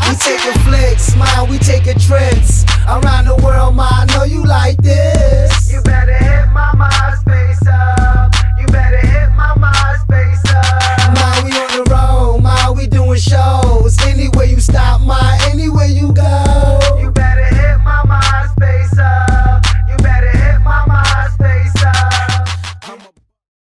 We taking flicks, man, we taking trips around the world, man, I know you like this.